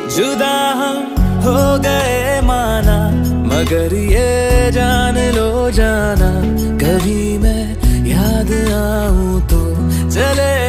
जुदा हम हो गए माना, मगर ये जान लो जाना, कभी मैं याद आऊं तो चले